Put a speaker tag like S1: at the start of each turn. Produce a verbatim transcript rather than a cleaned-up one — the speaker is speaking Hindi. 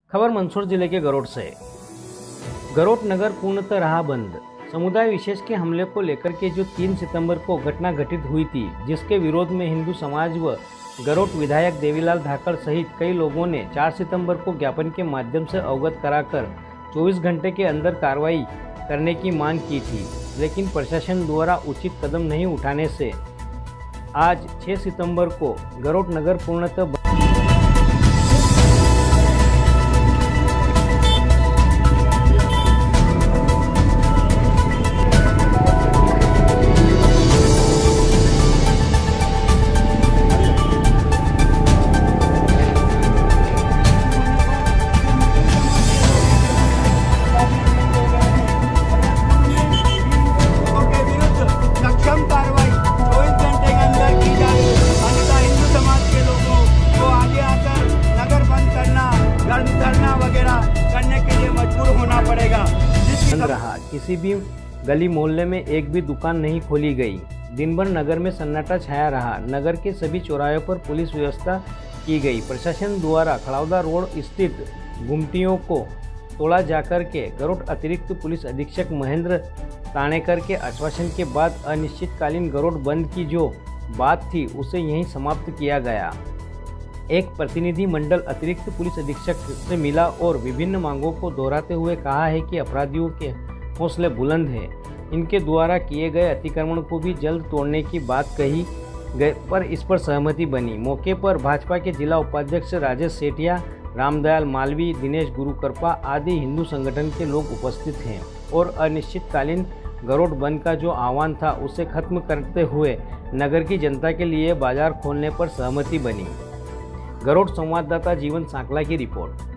S1: खबर मंदसौर जिले के गरोट से। गरोट नगर पूर्णतः रहा बंद। समुदाय विशेष के हमले को लेकर के जो तीन सितंबर को घटना घटित हुई थी, जिसके विरोध में हिंदू समाज व गरोट विधायक देवीलाल धाकड़ सहित कई लोगों ने चार सितंबर को ज्ञापन के माध्यम से अवगत कराकर चौबीस घंटे के अंदर कार्रवाई करने की मांग की थी, लेकिन प्रशासन द्वारा उचित कदम नहीं उठाने से आज छह सितंबर को गरोट नगर पूर्णतः
S2: करने के लिए मजबूर होना पड़ेगा।
S1: बंद रहा। किसी भी गली मोहल्ले में एक भी दुकान नहीं खोली गई। दिन भर नगर में सन्नाटा छाया रहा। नगर के सभी चौराहों पर पुलिस व्यवस्था की गई। प्रशासन द्वारा खड़ावदा रोड स्थित गुमटियों को तोड़ा जाकर के गरोट अतिरिक्त पुलिस अधीक्षक महेंद्र तानेकर के आश्वासन के बाद अनिश्चितकालीन गरोट बंद की जो बात थी उसे यहीं समाप्त किया गया। एक प्रतिनिधि मंडल अतिरिक्त पुलिस अधीक्षक से मिला और विभिन्न मांगों को दोहराते हुए कहा है कि अपराधियों के हौसले बुलंद हैं। इनके द्वारा किए गए अतिक्रमण को भी जल्द तोड़ने की बात कही गई, पर इस पर सहमति बनी। मौके पर भाजपा के जिला उपाध्यक्ष राजेश सेठिया, रामदयाल मालवी, दिनेश गुरुकरपा आदि हिंदू संगठन के लोग उपस्थित हैं और अनिश्चितकालीन गरोट बंद का जो आह्वान था उसे खत्म करते हुए नगर की जनता के लिए बाजार खोलने पर सहमति बनी। गरोट संवाददाता जीवन सांकला की रिपोर्ट।